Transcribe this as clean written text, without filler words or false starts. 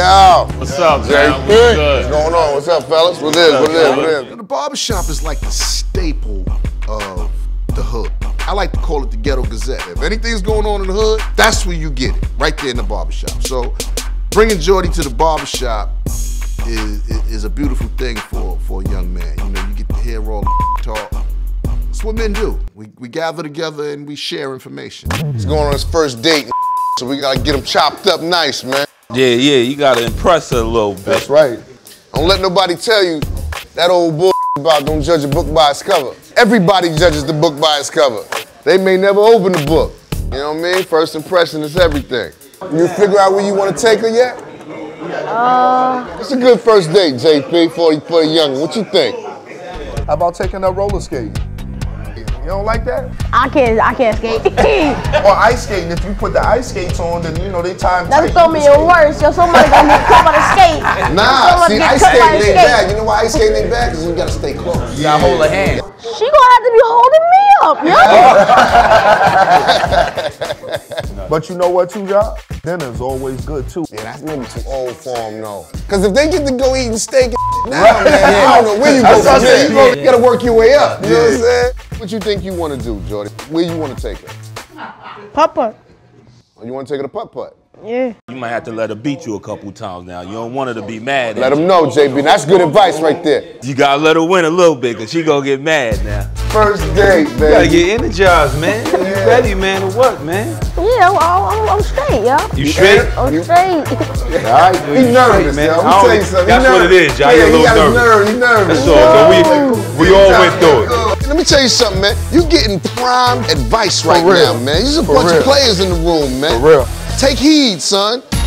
Yo. What's up, Jay? man? What's good? What's going on? What's up, fellas? What it is? The barbershop is like the staple of the hood. I like to call it the Ghetto Gazette. If anything's going on in the hood, that's where you get it, right there in the barbershop. So bringing Jordy to the barbershop is a beautiful thing for a young man. You know, you get to hear all the talk. That's what men do. We gather together and we share information. He's going on his first date, so we gotta get him chopped up nice, man. Yeah, you gotta impress her a little bit. That's right. Don't let nobody tell you that old bull about don't judge a book by its cover. Everybody judges the book by its cover. They may never open the book. You know what I mean? First impression is everything. You figure out where you want to take her yet? It's a good first date, JP, for a young one. What you think? How about taking up roller skating? You don't like that? I can't skate. Or ice skating. If you put the ice skates on, then you know they time That's gonna be your worst. Yo, somebody gonna get cut by the skate. Nah, see, ice skating ain't bad. You know why ice skating ain't bad? Because you gotta stay close. You gotta hold her hand. She gonna have to be holding me up, yo. But you know what, too, y'all? Dinner's always good, too. Yeah, that's maybe too old for them, though. Because if they get to go eating steak now, man, I don't know where you go from there. You gotta work your way up, you know what I'm saying? What you think you want to do, Jordy? Where you want to take her? Papa. Or you want to take her to putt-putt? Yeah. You might have to let her beat you a couple times now. You don't want her to be mad. Let them know, JB. That's good advice right there. You gotta let her win a little bit, because she gonna get mad now. First date, man. You gotta get energized, man. You ready, man, to work, man? Yeah, I'm straight, yo. You straight? I'm straight. All right, He nervous, man. yo. Let me tell you something. That's what it is, y'all. Yeah, You're a he got little his nerves. He nervous. That's all. So we all went through it. Let me tell you something, man. You getting prime advice right now, man. There's a bunch of players in the room, man. For real. Take heed, son.